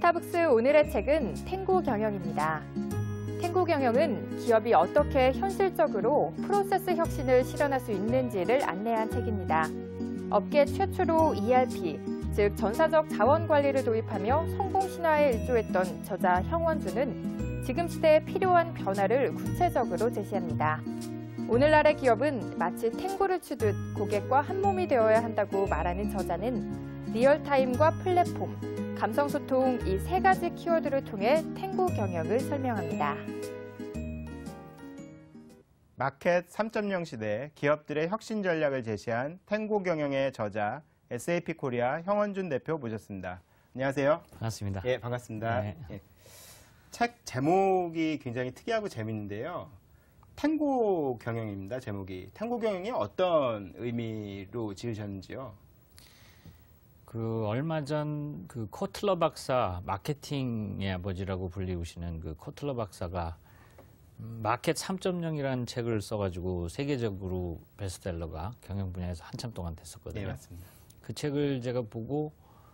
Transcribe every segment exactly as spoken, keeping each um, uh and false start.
스타벅스 오늘의 책은 탱고 경영입니다. 탱고 경영은 기업이 어떻게 현실적으로 프로세스 혁신을 실현할 수 있는지를 안내한 책입니다. 업계 최초로 이알피, 즉 전사적 자원 관리를 도입하며 성공 신화에 일조했던 저자 형원주는 지금 시대에 필요한 변화를 구체적으로 제시합니다. 오늘날의 기업은 마치 탱고를 추듯 고객과 한몸이 되어야 한다고 말하는 저자는 리얼타임과 플랫폼, 감성소통 이 세 가지 키워드를 통해 탱고 경영을 설명합니다. 마켓 삼 점 영 시대 기업들의 혁신 전략을 제시한 탱고 경영의 저자 에스에이피 코리아 형원준 대표 모셨습니다. 안녕하세요. 반갑습니다. 예, 반갑습니다. 네. 예. 책 제목이 굉장히 특이하고 재밌는데요. 탱고 경영입니다. 제목이. 탱고 경영이 어떤 의미로 지으셨는지요? 그 얼마 전 그 코틀러 박사, 마케팅의 아버지라고 불리우시는 그 코틀러 박사가 마켓 삼 점 영이라는 책을 써가지고 세계적으로 베스트셀러가 경영 분야에서 한참 동안 됐었거든요. 네, 맞습니다. 그 책을 제가 보고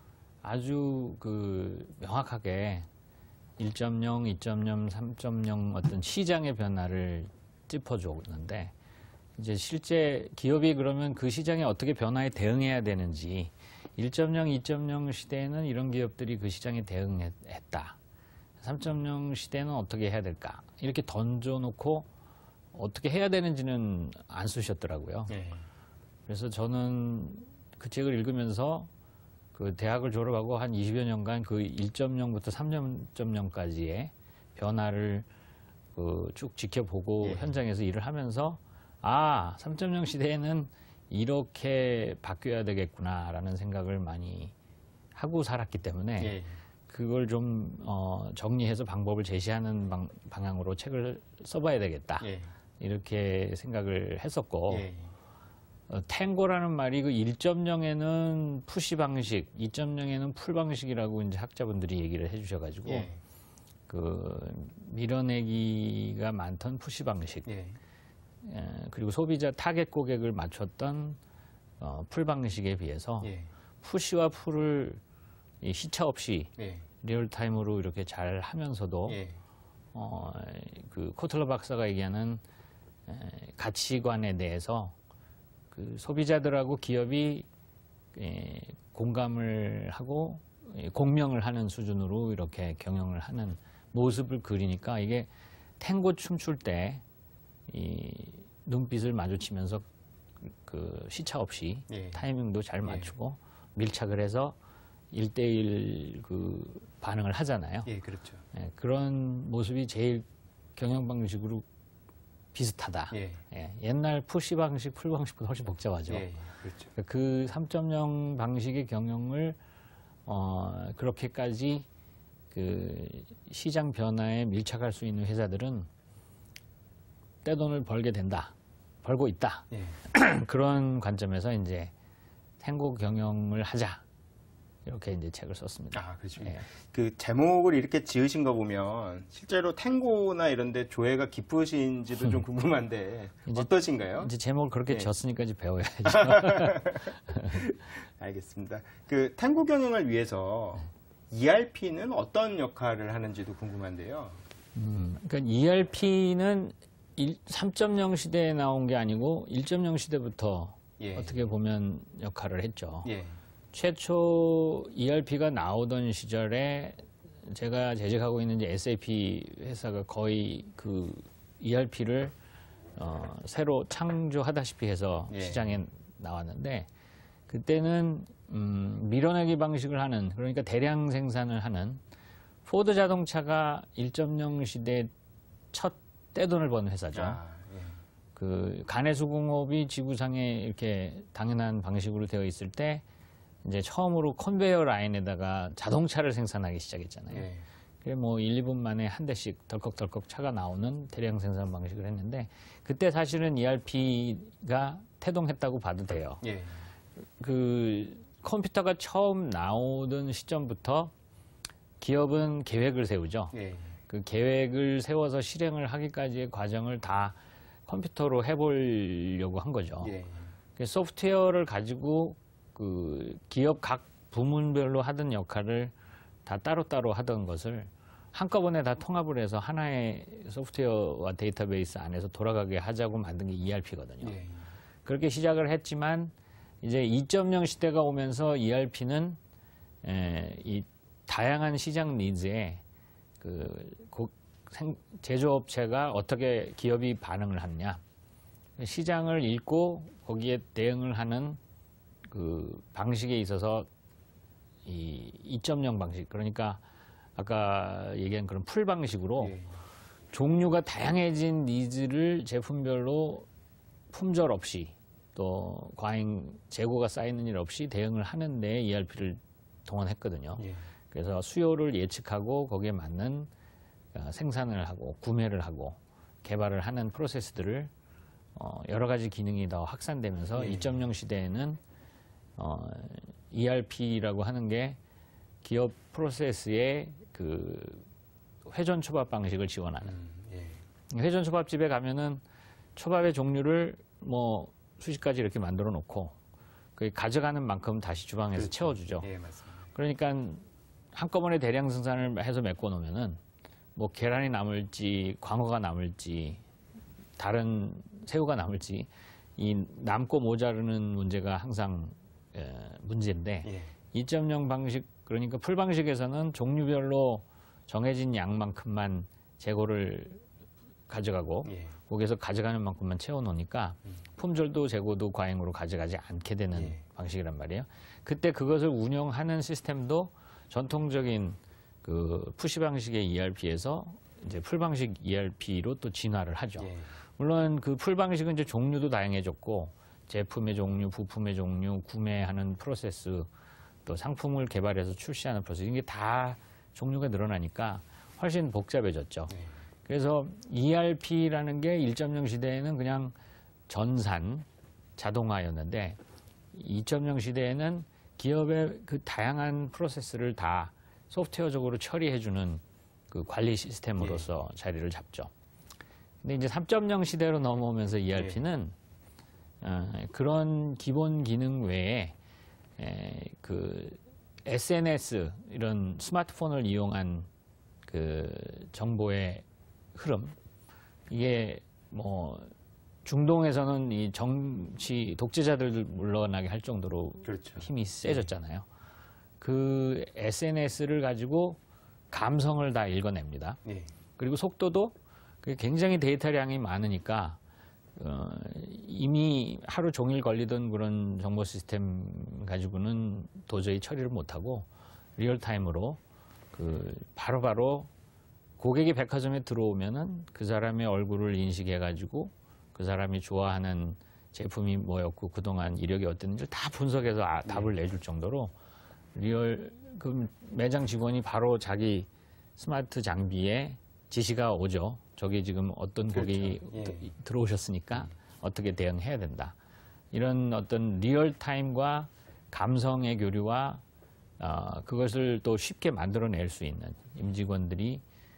아주 그 명확하게 일 점 영, 이 점 영, 삼 점 영 어떤 시장의 변화를 짚어줬는데 이제 실제 기업이 그러면 그 시장에 어떻게 변화에 대응해야 되는지 일 점 영, 이 점 영 시대에는 이런 기업들이 그 시장에 대응했다. 삼 점 영 시대는 어떻게 해야 될까? 이렇게 던져놓고 어떻게 해야 되는지는 안 쓰셨더라고요. 네. 그래서 저는 그 책을 읽으면서 그 대학을 졸업하고 한 이십여 년간 그 일 점 영부터 삼 점 영까지의 변화를 그 쭉 지켜보고 네. 현장에서 일을 하면서 아, 삼 점 영 시대에는 이렇게 바뀌어야 되겠구나라는 생각을 많이 하고 살았기 때문에 네. 그걸 좀 어, 정리해서 방법을 제시하는 방, 방향으로 책을 써봐야 되겠다. 예. 이렇게 생각을 했었고 예. 어, 탱고라는 말이 그 일 점 영에는 푸시 방식, 이 점 영에는 풀 방식이라고 이제 학자분들이 얘기를 해주셔가지고 예. 그 밀어내기가 많던 푸시 방식, 예. 에, 그리고 소비자 타겟 고객을 맞췄던 어, 풀 방식에 비해서 예. 푸시와 풀을 이 시차 없이 예. 리얼타임으로 이렇게 잘 하면서도 예. 어, 그 코틀러 박사가 얘기하는 에, 가치관에 대해서 그 소비자들하고 기업이 에, 공감을 하고 에, 공명을 하는 수준으로 이렇게 경영을 하는 모습을 그리니까 이게 탱고 춤출 때 이 눈빛을 마주치면서 그 시차 없이 예. 타이밍도 잘 맞추고 예. 밀착을 해서 일 대일 그 반응을 하잖아요. 예, 그렇죠. 예, 그런 모습이 제일 경영 방식으로 비슷하다. 예. 예, 옛날 푸시 방식, 풀 방식보다 훨씬 복잡하죠. 예, 그렇죠. 그 삼 점 영 방식의 경영을 어, 그렇게까지 그 시장 변화에 밀착할 수 있는 회사들은 떼돈을 벌게 된다. 벌고 있다. 예. 그런 관점에서 이제 탱고 경영을 하자. 이렇게 이제 책을 썼습니다. 아, 그렇죠. 예. 그 제목을 이렇게 지으신 거 보면 실제로 탱고나 이런 데 조예가 깊으신지도 좀 궁금한데 이제, 어떠신가요? 이제 제목을 그렇게 예. 졌으니까 이제 배워야죠. 알겠습니다. 그 탱고 경영을 위해서 이알피는 어떤 역할을 하는지도 궁금한데요. 음, 그러니까 이알피는 삼 점 영 시대에 나온 게 아니고 일 점 영 시대부터 예. 어떻게 보면 역할을 했죠. 예. 최초 이알피가 나오던 시절에 제가 재직하고 있는 이제 에스에이피 회사가 거의 그 이알피를 어, 새로 창조하다시피 해서 예. 시장에 나왔는데 그때는 음, 밀어내기 방식을 하는 그러니까 대량 생산을 하는 포드 자동차가 일 점 영 시대 첫 떼돈을 버는 회사죠. 아, 예. 그 가내수공업이 지구상에 이렇게 당연한 방식으로 되어 있을 때 이제 처음으로 컨베이어 라인에다가 자동차를 생산하기 시작했잖아요. 예. 그래 뭐 일, 이 분 만에 한 대씩 덜컥덜컥 차가 나오는 대량 생산 방식을 했는데 그때 사실은 이알피가 태동했다고 봐도 돼요. 예. 그 컴퓨터가 처음 나오던 시점부터 기업은 계획을 세우죠. 예. 그 계획을 세워서 실행을 하기까지의 과정을 다 컴퓨터로 해보려고 한 거죠. 예. 소프트웨어를 가지고 그 기업 각 부문별로 하던 역할을 다 따로따로 하던 것을 한꺼번에 다 통합을 해서 하나의 소프트웨어와 데이터베이스 안에서 돌아가게 하자고 만든 게 이알피거든요. 예. 그렇게 시작을 했지만 이제 이 점 영 시대가 오면서 이알피는 에, 이 다양한 시장 니즈에 그 고, 생, 제조업체가 어떻게 기업이 반응을 하느냐, 시장을 읽고 거기에 대응을 하는 그 방식에 있어서 이 이 점 영 방식, 그러니까 아까 얘기한 그런 풀 방식으로 예. 종류가 다양해진 니즈를 제품별로 품절 없이 또 과잉 재고가 쌓이는 일 없이 대응을 하는 데 이알피를 동원했거든요. 예. 그래서 수요를 예측하고 거기에 맞는 생산을 하고 구매를 하고 개발을 하는 프로세스들을 어 여러 가지 기능이 더 확산되면서 예. 이 점 영 시대에는 어 이알피라고 하는 게 기업 프로세스의 그 회전 초밥 방식을 지원하는. 음, 예. 회전 초밥집에 가면은 초밥의 종류를 뭐 수십 가지 이렇게 만들어 놓고 그 가져가는 만큼 다시 주방에서 그렇죠. 채워주죠. 예, 맞습니다. 그러니까 한꺼번에 대량 생산을 해서 메꿔 놓으면은 뭐 계란이 남을지 광어가 남을지 다른 새우가 남을지 이 남고 모자르는 문제가 항상 에, 문제인데 예. 이 점 영 방식, 그러니까 풀 방식에서는 종류별로 정해진 양만큼만 재고를 가져가고 예. 거기에서 가져가는 만큼만 채워 놓으니까 음. 품절도 재고도 과잉으로 가져가지 않게 되는 예. 방식이란 말이에요. 그때 그것을 운영하는 시스템도 전통적인 그 푸시 방식의 이알피에서 이제 풀 방식 이알피로 또 진화를 하죠. 예. 물론 그 풀 방식은 이제 종류도 다양해졌고 제품의 종류, 부품의 종류, 구매하는 프로세스, 또 상품을 개발해서 출시하는 프로세스, 이게 다 종류가 늘어나니까 훨씬 복잡해졌죠. 예. 그래서 이알피라는 게 일 점 영 시대에는 그냥 전산, 자동화였는데 이 점 영 시대에는 기업의 그 다양한 프로세스를 다 소프트웨어적으로 처리해주는 그 관리 시스템으로서 예. 자리를 잡죠. 근데 이제 삼 점 영 시대로 넘어오면서 이알피는 예. 어, 그런 기본 기능 외에 에, 그 에스엔에스 이런 스마트폰을 이용한 그 정보의 흐름, 이게 뭐 중동에서는 이 정치 독재자들을 물러나게 할 정도로 그렇죠. 힘이 세졌잖아요. 그 에스엔에스를 가지고 감성을 다 읽어냅니다. 예. 그리고 속도도 그게 굉장히 데이터량이 많으니까 어, 이미 하루 종일 걸리던 그런 정보 시스템 가지고는 도저히 처리를 못하고 리얼타임으로 그 바로바로 고객이 백화점에 들어오면은 그 사람의 얼굴을 인식해가지고 그 사람이 좋아하는 제품이 뭐였고 그동안 이력이 어땠는지 다 분석해서 아, 답을 내줄 정도로 리얼 그 매장 직원이 바로 자기 스마트 장비에 지시가 오죠. 저기 지금 어떤 그렇죠. 고객이 예. 들어오셨으니까 어떻게 대응해야 된다. 이런 어떤 리얼타임과 감성의 교류와 어, 그것을 또 쉽게 만들어낼 수 있는 임직원들이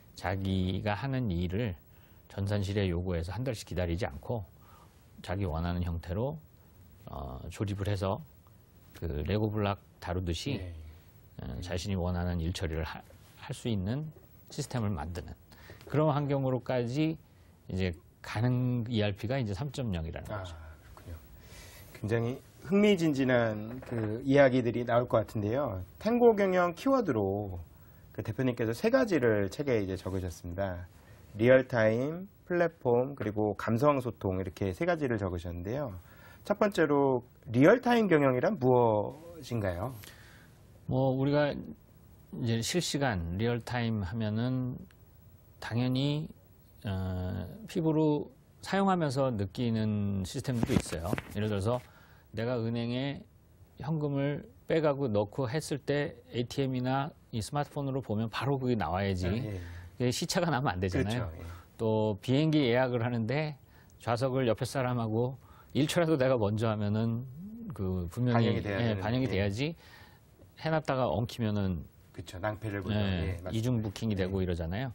자기가 하는 일을 전산실에 요구해서 한 달씩 기다리지 않고 자기 원하는 형태로 어, 조립을 해서 그 레고 블락 다루듯이 예. 어, 자신이 원하는 일 처리를 할 수 있는 시스템을 만드는 그런 환경으로까지 이제 가는 이알피가 이제 삼 점 영이라는 아, 거죠. 그렇군요. 굉장히 흥미진진한 그 이야기들이 나올 것 같은데요. 탱고 경영 키워드로 그 대표님께서 세 가지를 책에 이제 적으셨습니다. 리얼타임, 플랫폼, 그리고 감성 소통 이렇게 세 가지를 적으셨는데요. 첫 번째로 리얼타임 경영이란 무엇인가요? 뭐 우리가 이제 실시간 리얼타임 하면은 당연히 어, 피부로 사용하면서 느끼는 시스템들도 있어요. 예를 들어서 내가 은행에 현금을 빼가고 넣고 했을 때 에이티엠이나 이 스마트폰으로 보면 바로 그게 나와야지. 아, 예. 그게 시차가 나면 안 되잖아요. 그렇죠. 예. 또 비행기 예약을 하는데 좌석을 옆에 사람하고 일 초라도 내가 먼저 하면은 그 분명히 반영이 돼야 예, 되는, 반영이 예. 돼야지 해놨다가 엉키면은 그렇죠. 낭패를 보죠. 예, 예, 맞습니다. 이중 부킹이 되고 이러잖아요.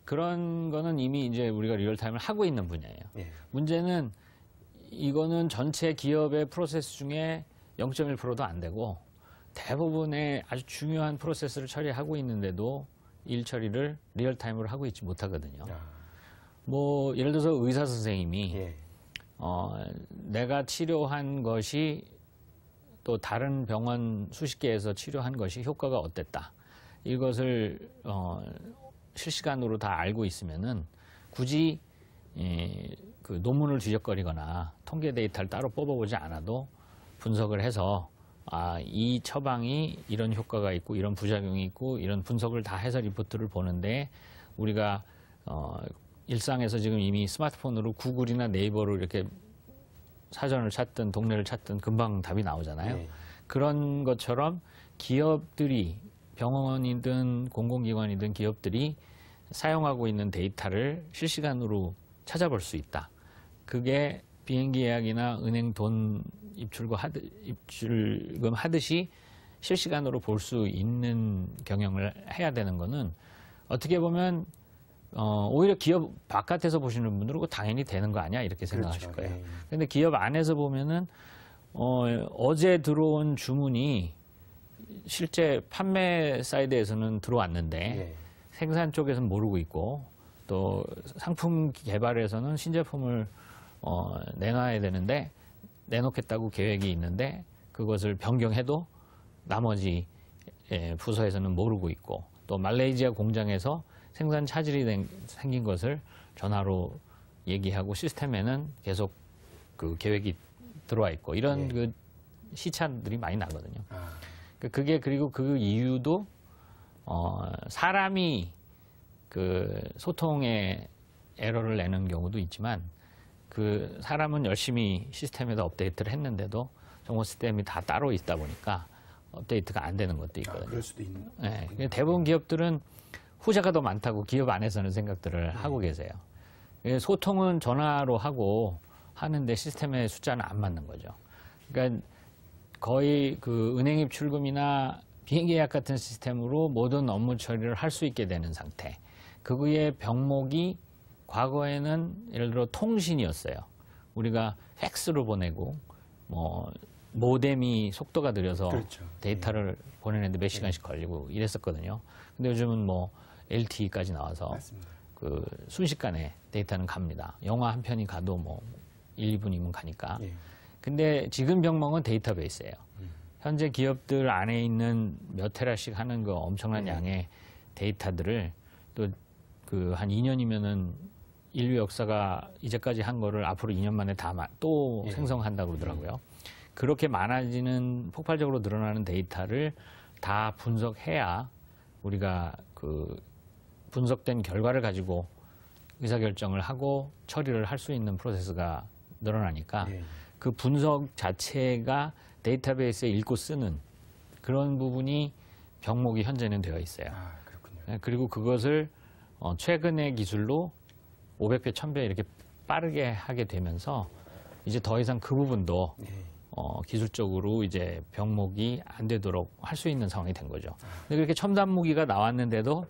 그런 거는 이미 이제 우리가 리얼타임을 하고 있는 분야예요. 예. 문제는 이거는 전체 기업의 프로세스 중에 영 점 일 퍼센트도 안 되고 대부분의 아주 중요한 프로세스를 처리하고 있는데도 일 처리를 리얼타임으로 하고 있지 못하거든요. 아. 뭐 예를 들어서 의사 선생님이 예. 어, 내가 치료한 것이 또 다른 병원 수십 개에서 치료한 것이 효과가 어땠다. 이것을 어, 실시간으로 다 알고 있으면은 굳이 예, 그 논문을 뒤적거리거나 통계 데이터를 따로 뽑아보지 않아도 분석을 해서 아, 이 처방이 이런 효과가 있고 이런 부작용이 있고 이런 분석을 다 해서 리포트를 보는데 우리가 어, 일상에서 지금 이미 스마트폰으로 구글이나 네이버로 이렇게 사전을 찾든 동네를 찾든 금방 답이 나오잖아요. 네. 그런 것처럼 기업들이 병원이든 공공기관이든 기업들이 사용하고 있는 데이터를 실시간으로 찾아볼 수 있다. 그게 비행기 예약이나 은행 돈 입출금, 하드, 입출금 하듯이 실시간으로 볼 수 있는 경영을 해야 되는 거는 어떻게 보면 어, 오히려 기업 바깥에서 보시는 분들은 그거 당연히 되는 거 아니야? 이렇게 생각하실 그렇죠. 거예요. 네. 근데 기업 안에서 보면은 어, 어제 들어온 주문이 실제 판매 사이드에서는 들어왔는데 예. 생산 쪽에서는 모르고 있고 또 상품 개발에서는 신제품을 어, 내놔야 되는데 내놓겠다고 계획이 있는데 그것을 변경해도 나머지 예, 부서에서는 모르고 있고 또 말레이시아 공장에서 생산 차질이 된, 생긴 것을 전화로 얘기하고 시스템에는 계속 그 계획이 들어와 있고 이런 예. 그 시차들이 많이 나거든요. 아. 그게 그리고 그 이유도 어, 사람이 그 소통에 에러를 내는 경우도 있지만 그 사람은 열심히 시스템에다 업데이트를 했는데도 정보 시스템이 다 따로 있다 보니까 업데이트가 안 되는 것도 아, 있거든요. 그럴 수도 있는. 네, 대부분 기업들은 후자가 더 많다고 기업 안에서는 생각들을 네. 하고 계세요. 소통은 전화로 하고 하는데 시스템의 숫자는 안 맞는 거죠. 그러니까 거의 그 은행 입출금이나 비행기 예약 같은 시스템으로 모든 업무 처리를 할 수 있게 되는 상태. 그거의 병목이 과거에는 예를 들어 통신이었어요. 우리가 팩스로 보내고 뭐 모뎀이 속도가 느려서 그렇죠. 데이터를 보내는데 몇 시간씩 걸리고 이랬었거든요. 근데 요즘은 뭐 엘티이까지 나와서 맞습니다. 그 순식간에 데이터는 갑니다. 영화 한 편이 가도 뭐 일, 이 분이면 가니까. 예. 근데 지금 병목은 데이터베이스예요. 음. 현재 기업들 안에 있는 몇 테라씩 하는 그 엄청난 네. 양의 데이터들을 또 그 한 이 년이면은 인류 역사가 이제까지 한 거를 앞으로 이 년 만에 다 또 예. 생성한다고 그러더라고요. 그렇게 많아지는 폭발적으로 늘어나는 데이터를 다 분석해야 우리가 그 분석된 결과를 가지고 의사결정을 하고 처리를 할 수 있는 프로세스가 늘어나니까 예. 그 분석 자체가 데이터베이스에 읽고 쓰는 그런 부분이 병목이 현재는 되어 있어요. 아, 그렇군요. 그리고 그것을 어, 최근의 기술로 오백 배, 천 배 이렇게 빠르게 하게 되면서 이제 더 이상 그 부분도 예. 어, 기술적으로 이제 병목이 안 되도록 할 수 있는 상황이 된 거죠. 근데 그렇게 첨단 무기가 나왔는데도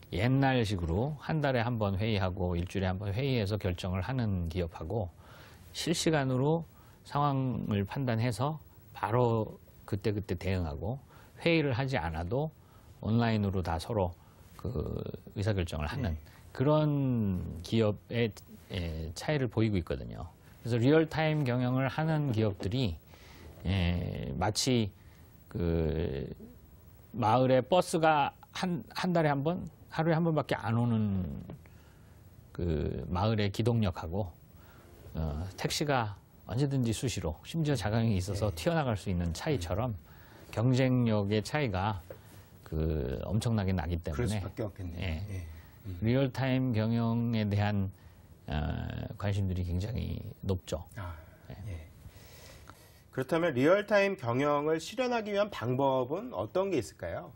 옛날식으로 한 달에 한 번 회의하고 일주일에 한 번 회의해서 결정을 하는 기업하고 실시간으로 상황을 판단해서 바로 그때그때 대응하고 회의를 하지 않아도 온라인으로 다 서로 그 의사결정을 하는 네. 그런 기업의 예, 차이를 보이고 있거든요. 그래서 리얼타임 경영을 하는 기업들이 예, 마치 그 마을에 버스가 한, 한 달에 한 번, 하루에 한 번밖에 안 오는 그 마을의 기동력하고 어, 택시가 언제든지 수시로 심지어 자강이 있어서 네. 튀어나갈 수 있는 차이처럼 경쟁력의 차이가 그 엄청나게 나기 그럴 때문에 수밖에 없겠네요. 예. 예. 음. 리얼타임 경영에 대한 어, 관심들이 굉장히 높죠. 아, 예. 그렇다면 리얼타임 경영을 실현하기 위한 방법은 어떤 게 있을까요?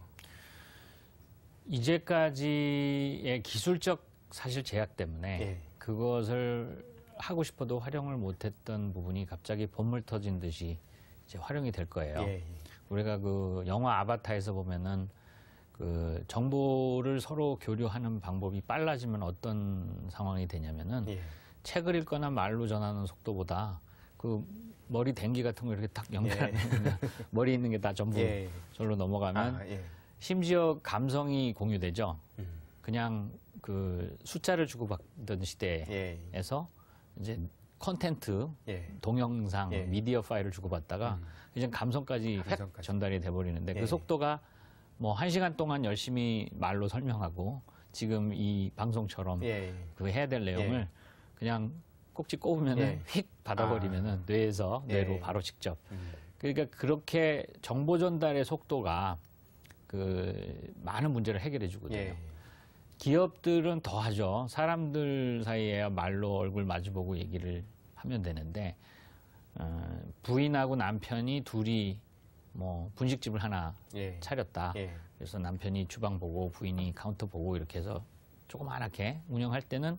이제까지의 기술적 사실 제약 때문에 예. 그것을 하고 싶어도 활용을 못했던 부분이 갑자기 본물 터진 듯이 이제 활용이 될 거예요. 예. 우리가 그 영화 아바타에서 보면은 그 정보를 서로 교류하는 방법이 빨라지면 어떤 상황이 되냐면은 예. 책을 읽거나 말로 전하는 속도보다 그 머리 댕기 같은 거 이렇게 딱 연결하면 예. 머리 있는 게 다 전부 예. 절로 넘어가면 아, 예. 심지어 감성이 공유되죠. 음. 그냥 그 숫자를 주고받던 시대에서 예. 이제 컨텐트, 예. 동영상, 예. 미디어 파일을 주고받다가 음. 이제 감성까지 획 감성까지. 전달이 돼버리는데 예. 그 속도가 뭐 한 시간 동안 열심히 말로 설명하고 지금 이 방송처럼 예. 그 해야 될 내용을 예. 그냥 꼭지 꼽으면은 예. 휙 받아버리면은 아. 뇌에서 뇌로 예. 바로 직접. 음. 그러니까 그렇게 정보 전달의 속도가 그 많은 문제를 해결해 주거든요. 예. 기업들은 더 하죠. 사람들 사이에야 말로 얼굴 마주보고 얘기를 하면 되는데 어, 부인하고 남편이 둘이 뭐 분식집을 하나 예. 차렸다. 예. 그래서 남편이 주방 보고 부인이 카운터 보고 이렇게 해서 조그맣게 운영할 때는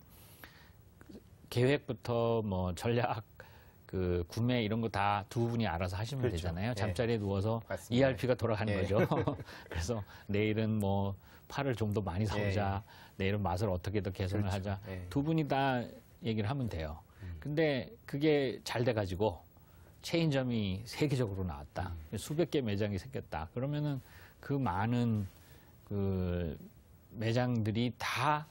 계획부터 뭐 전략 그 구매 이런 거 다 두 분이 알아서 하시면 그렇죠. 되잖아요. 예. 잠자리에 누워서 맞습니다. 이알피가 돌아가는 예. 거죠. 그래서 내일은 뭐 파를 좀 더 많이 사오자. 내일은 맛을 어떻게 더 개선을 그렇죠. 하자. 예. 두 분이 다 얘기를 하면 돼요. 음. 근데 그게 잘 돼가지고 체인점이 세계적으로 나왔다. 음. 수백 개 매장이 생겼다. 그러면은 그 많은 그 매장들이 다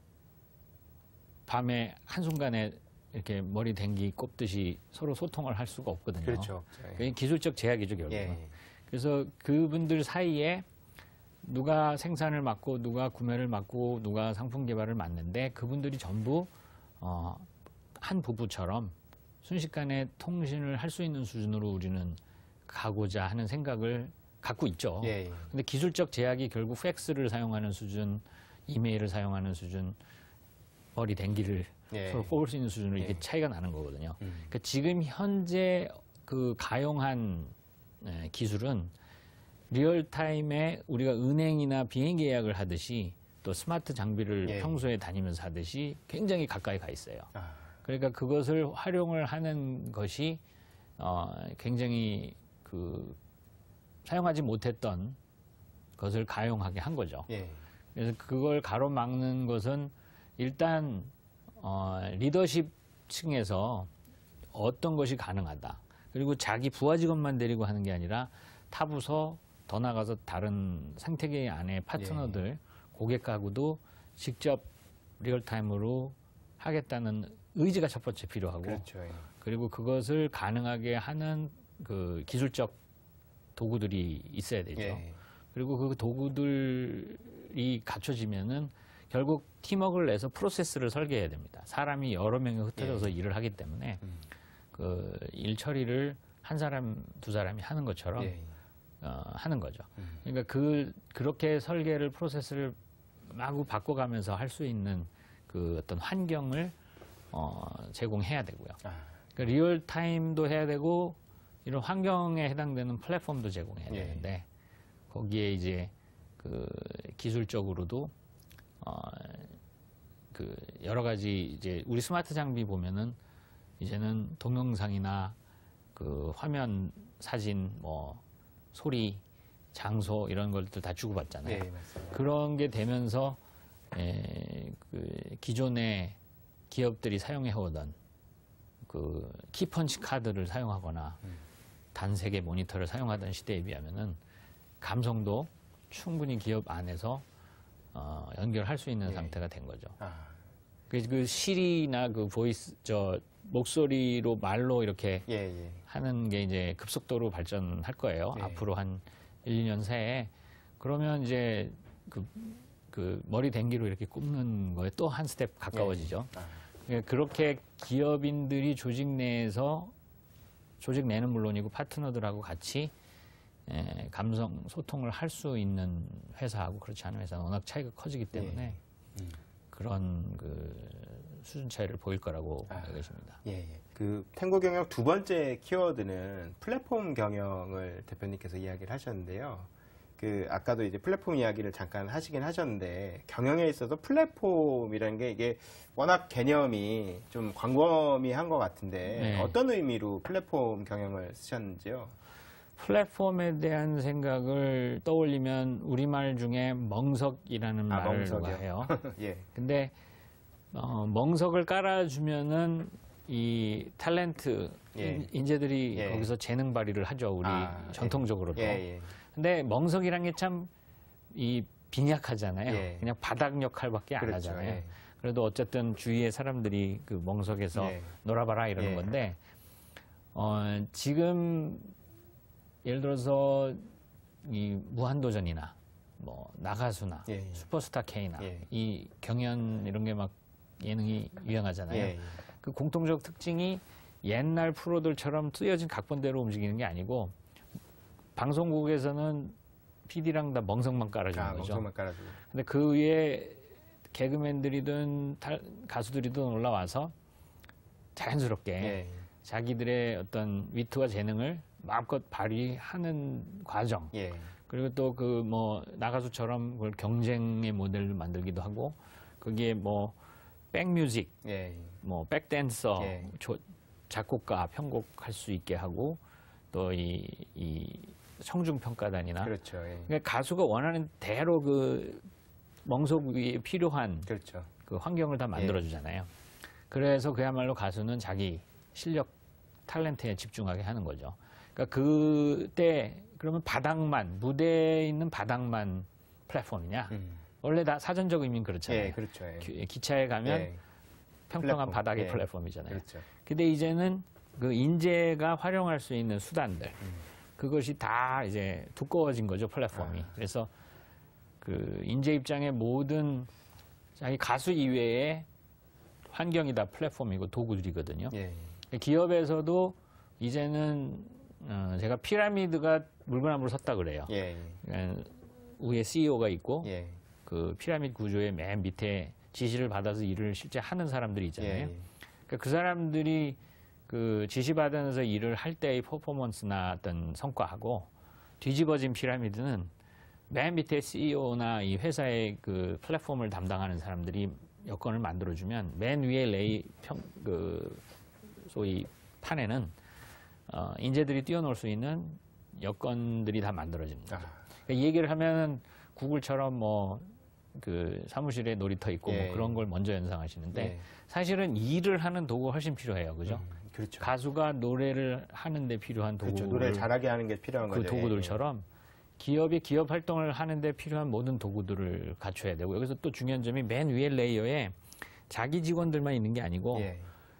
밤에 한순간에 이렇게 머리 댕기 꼽듯이 서로 소통을 할 수가 없거든요. 그렇죠. 그게 기술적 제약이죠, 결국은. 예. 그래서 그분들 사이에 누가 생산을 맡고 누가 구매를 맡고 누가 상품 개발을 맡는데 그분들이 전부 어, 한 부부처럼 순식간에 통신을 할 수 있는 수준으로 우리는 가고자 하는 생각을 갖고 있죠. 예. 예. 근데 기술적 제약이 결국 팩스를 사용하는 수준, 이메일을 사용하는 수준, 머리 댕기를 예. 서로 꼽을 수 있는 수준으로 이게 예. 차이가 나는 거거든요. 음. 그러니까 지금 현재 그 가용한 예, 기술은 리얼타임에 우리가 은행이나 비행기 예약을 하듯이 또 스마트 장비를 예. 평소에 다니면서 하듯이 굉장히 가까이 가 있어요. 아. 그러니까 그것을 활용을 하는 것이 어, 굉장히 그 사용하지 못했던 것을 가용하게 한 거죠. 예. 그래서 그걸 가로막는 것은 일단 어, 리더십 층에서 어떤 것이 가능하다. 그리고 자기 부하 직원만 데리고 하는 게 아니라 타부서 더 나가서 다른 생태계 안에 파트너들, 예. 고객하고도 직접 리얼타임으로 하겠다는 의지가 첫 번째 필요하고 그렇죠. 예. 그리고 그것을 가능하게 하는 그 기술적 도구들이 있어야 되죠. 예. 그리고 그 도구들이 갖춰지면은 결국 팀워크를 내서 프로세스를 설계해야 됩니다. 사람이 여러 명이 흩어져서 예. 일을 하기 때문에 음. 그 일 처리를 한 사람, 두 사람이 하는 것처럼 예. 어, 하는 거죠. 음. 그러니까 그 그렇게 설계를 프로세스를 마구 바꿔가면서 할 수 있는 그 어떤 환경을 어, 제공해야 되고요. 아. 그러니까 리얼 타임도 해야 되고 이런 환경에 해당되는 플랫폼도 제공해야 예. 되는데 거기에 이제 그 기술적으로도 어, 그 여러 가지 이제 우리 스마트 장비 보면은 이제는 동영상이나 그 화면, 사진, 뭐 소리, 장소 이런 것들 다 주고받잖아요. 예, 맞습니다. 그런 게 되면서 에, 그 기존의 기업들이 사용해 오던 그 키펀치 카드를 사용하거나 음. 단색의 모니터를 사용하던 시대에 비하면은 감성도 충분히 기업 안에서 어, 연결할 수 있는 예. 상태가 된 거죠. 아. 그, 그 시리나 그 보이스 저 목소리로 말로 이렇게 예, 예. 하는 게 이제 급속도로 발전할 거예요. 예. 앞으로 한 일, 이 년 새에. 그러면 이제 그, 그 머리 댕기로 이렇게 꼽는 거에 또 한 스텝 가까워지죠. 아. 그러니까 그렇게 기업인들이 조직 내에서 조직 내는 물론이고 파트너들하고 같이 에, 감성 소통을 할 수 있는 회사하고 그렇지 않은 회사는 워낙 차이가 커지기 때문에 음. 그런 그 수준 차이를 보일 거라고 아. 여겨집니다. 예, 예. 그 탱고 경영 두 번째 키워드는 플랫폼 경영을 대표님께서 이야기를 하셨는데요. 그 아까도 이제 플랫폼 이야기를 잠깐 하시긴 하셨는데 경영에 있어서 플랫폼이라는 게 이게 워낙 개념이 좀 광범위한 것 같은데 네. 어떤 의미로 플랫폼 경영을 쓰셨는지요? 플랫폼에 대한 생각을 떠올리면 우리말 중에 멍석이라는 아, 말을 멍석이요? 해요. 예, 근데 어, 멍석을 깔아주면은 이 탤런트 예. 인- 인재들이 예. 거기서 재능 발휘를 하죠. 우리 아, 전통적으로도. 예, 예. 근데 멍석이란 게 참 이 빈약하잖아요. 예. 그냥 바닥 역할밖에 안 그렇죠. 하잖아요. 예. 그래도 어쨌든 주위의 사람들이 그 멍석에서 예. 놀아봐라 이러는 예. 건데 어, 지금 예를 들어서 이 무한도전이나 뭐 나가수나 예. 슈퍼스타 K나 예. 이 경연 이런 게 막 예능이 유행하잖아요. 예. 그 공통적 특징이 옛날 프로들처럼 쓰여진 각본대로 움직이는 게 아니고 방송국에서는 피디랑 다 멍석만 깔아주는 아, 거죠. 멍석만 깔아주고. 근데 그 위에 개그맨들이든 탈- 가수들이든 올라와서 자연스럽게 예. 자기들의 어떤 위트와 재능을 마음껏 발휘하는 과정. 예. 그리고 또 그 뭐 나가수처럼 그걸 경쟁의 모델을 만들기도 하고 거기에 뭐 백뮤직, 예. 뭐 백댄서, 예. 조- 작곡가 편곡할 수 있게 하고 또 이 이 청중평가단이나 그렇죠. 예. 그러니까 가수가 원하는 대로 그 멍석 위에 필요한 그렇죠. 그 환경을 다 만들어주잖아요. 그래서 그야말로 가수는 자기 실력, 탤런트에 집중하게 하는 거죠. 그러니까 그때 그러면 바닥만, 무대에 있는 바닥만 플랫폼이냐? 음. 원래 다 사전적 의미는 그렇잖아요. 예, 그렇죠. 예. 기- 기차에 가면 예. 평평한 플랫폼. 바닥의 예. 플랫폼이잖아요. 그렇죠. 근데 이제는 그 인재가 활용할 수 있는 수단들, 음. 그것이 다 이제 두꺼워진 거죠, 플랫폼이. 아. 그래서 그 인재 입장의 모든 자기 가수 이외의 환경이 다 플랫폼이고 도구들이거든요. 예. 기업에서도 이제는 어, 제가 피라미드가 물구나무로 섰다 그래요. 예. 그러니까 위에 씨이오가 있고 예. 그 피라미드 구조의 맨 밑에 지시를 받아서 일을 실제 하는 사람들이 있잖아요. 예. 그러니까 그 사람들이 그 지시받으면서 일을 할 때의 퍼포먼스나 어떤 성과하고 뒤집어진 피라미드는 맨 밑에 씨이오나 이 회사의 그 플랫폼을 담당하는 사람들이 여건을 만들어주면 맨 위에 레이 평, 그 소위 판에는 어, 인재들이 뛰어놀 수 있는 여건들이 다 만들어지는 거죠. 아. 그러니까 이 얘기를 하면은 구글처럼 뭐 그 사무실에 놀이터 있고 예. 뭐 그런 걸 먼저 연상하시는데 예. 사실은 일을 하는 도구가 훨씬 필요해요. 그죠? 음, 그렇죠. 가수가 노래를 하는데 필요한 도구. 그렇죠. 노래 잘하게 하는 게 필요한 그 거죠. 도구들처럼 기업이 기업 활동을 하는데 필요한 모든 도구들을 갖춰야 되고 여기서 또 중요한 점이 맨 위에 레이어에 자기 직원들만 있는 게 아니고 예. 예.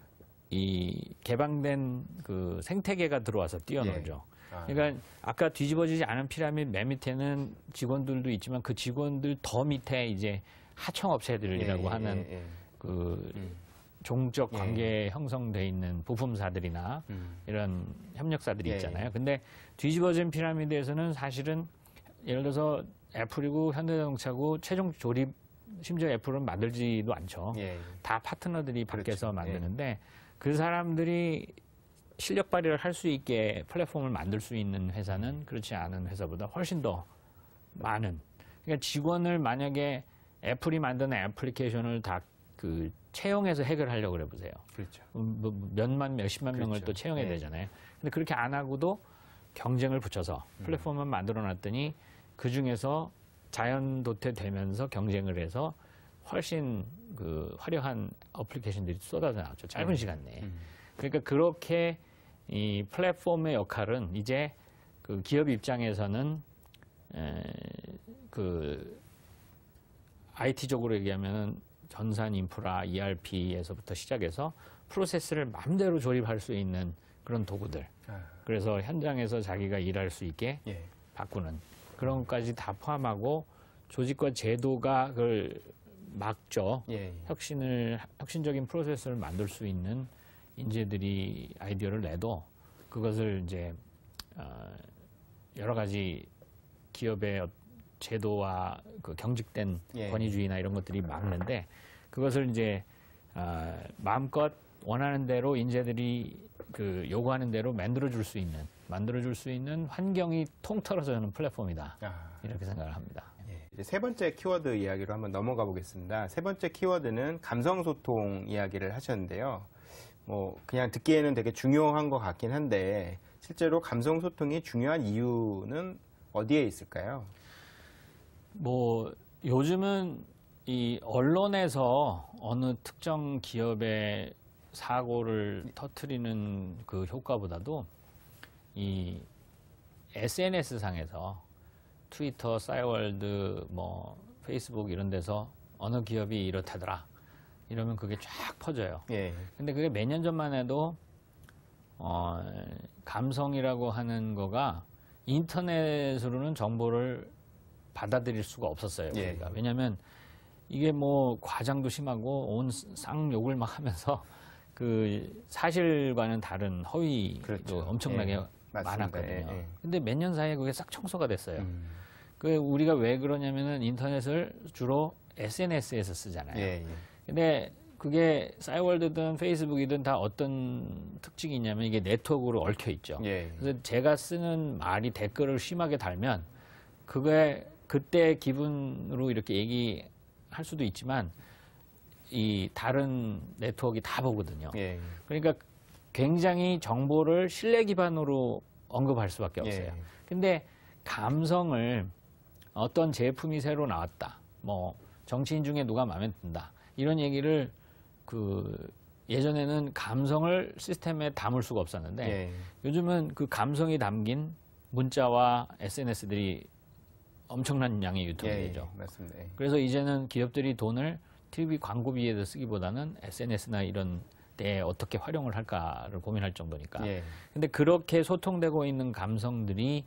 이 개방된 그 생태계가 들어와서 뛰어놀죠. 아. 그러니까 아까 뒤집어지지 않은 피라미드 맨 밑에는 직원들도 있지만 그 직원들 더 밑에 이제 하청업체들이라고 예, 예, 하는 예, 예. 그 음. 종적 예. 관계에 형성돼 있는 부품사들이나 음. 이런 협력사들이 예, 있잖아요. 예. 근데 뒤집어진 피라미드에서는 사실은 예를 들어서 애플이고 현대자동차고 최종 조립 심지어 애플은 만들지도 않죠. 예. 다 파트너들이 밖에서 그렇죠. 만드는데 그 사람들이 실력 발휘를 할 수 있게 플랫폼을 만들 수 있는 회사는 그렇지 않은 회사보다 훨씬 더 많은. 그러니까 직원을 만약에 애플이 만드는 애플리케이션을 다 그 채용해서 해결하려고 그래 보세요. 그렇죠. 음, 뭐 몇만 몇십만 명을 그렇죠. 또 채용해야 네. 되잖아요. 근데 그렇게 안 하고도 경쟁을 붙여서 플랫폼을 만들어 놨더니 그 중에서 자연 도태되면서 경쟁을 해서 훨씬 그 화려한 어플리케이션들이 쏟아져 나왔죠. 짧은 음. 시간 내에. 음. 그러니까 그렇게 이 플랫폼의 역할은 이제 그 기업 입장에서는 에, 그 아이티적으로 얘기하면은 전산 인프라, 이알피에서부터 시작해서 프로세스를 마음대로 조립할 수 있는 그런 도구들. 아. 그래서 현장에서 자기가 일할 수 있게 예. 바꾸는 그런 것까지 다 포함하고 조직과 제도가 그걸 막죠. 예. 예. 혁신을 혁신적인 프로세스를 만들 수 있는 인재들이 아이디어를 내도 그것을 이제 어, 여러 가지 기업의 제도와 그 경직된 예. 권위주의나 이런 것들이 막는데 그것을 이제 어, 마음껏 원하는 대로 인재들이 그 요구하는 대로 만들어줄 수 있는 만들어줄 수 있는 환경이 통틀어서 저는 플랫폼이다 아. 이렇게 생각을 합니다. 예. 이제 세 번째 키워드 이야기로 한번 넘어가 보겠습니다. 세 번째 키워드는 감성소통 이야기를 하셨는데요. 뭐 그냥 듣기에는 되게 중요한 것 같긴 한데 실제로 감성소통이 중요한 이유는 어디에 있을까요? 뭐 요즘은 이 언론에서 어느 특정 기업의 사고를 터트리는 그 효과보다도 이 에스엔에스 상에서 트위터, 싸이월드, 뭐 페이스북 이런 데서 어느 기업이 이렇다더라 이러면 그게 쫙 퍼져요. 예. 근데 그게 몇 년 전만 해도 어, 감성이라고 하는 거가 인터넷으로는 정보를 받아들일 수가 없었어요. 예. 우리가. 왜냐하면 이게 뭐 과장도 심하고 온 쌍욕을 막 하면서 그 사실과는 다른 허위도 그렇죠. 엄청나게 예. 많았거든요. 예, 예. 근데 몇 년 사이에 그게 싹 청소가 됐어요. 음. 그 우리가 왜 그러냐면은 인터넷을 주로 에스엔에스에서 쓰잖아요. 예, 예. 근데 그게 싸이월드든 페이스북이든 다 어떤 특징이 있냐면 이게 네트워크로 얽혀 있죠. 예. 그래서 제가 쓰는 말이 댓글을 심하게 달면 그게 그때 기분으로 이렇게 얘기할 수도 있지만 이 다른 네트워크가 다 보거든요. 예. 그러니까 굉장히 정보를 신뢰 기반으로 언급할 수밖에 없어요. 예. 근데 감성을 어떤 제품이 새로 나왔다. 뭐 정치인 중에 누가 마음에 든다. 이런 얘기를 그 예전에는 감성을 시스템에 담을 수가 없었는데 예. 요즘은 그 감성이 담긴 문자와 에스엔에스들이 엄청난 양의 유통이 예, 되죠. 맞습니다. 예. 그래서 이제는 기업들이 돈을 티비 광고비에 쓰기보다는 에스엔에스나 이런 데에 어떻게 활용을 할까를 고민할 정도니까. 예. 근데 그렇게 소통되고 있는 감성들이